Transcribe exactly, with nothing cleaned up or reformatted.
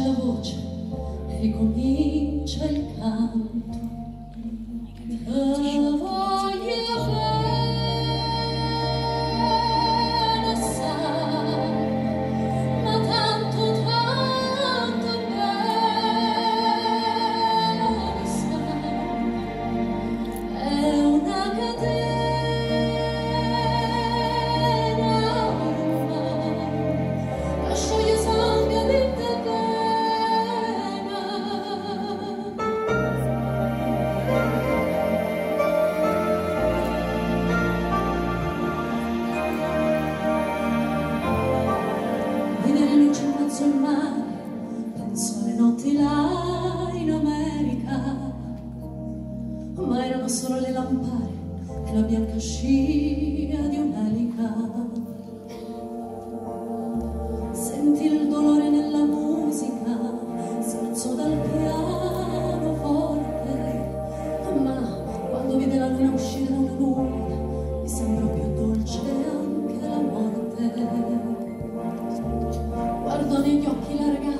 riesce la voce e ricomincia il canto. La voglio bene, sai, ma tanto, tanto bene, sai, è una catena ormai, lascio io sangue di te sul mare, penso alle notti là in America, ma erano solo le lampare e la bianca scia di un'elica. Senti il dolore nella musica, si alzò dal piano forte, ma quando vide la luna uscire da una nuvola, mi sembrò più dolce anche la morte. Guardo negli occhi la ragazza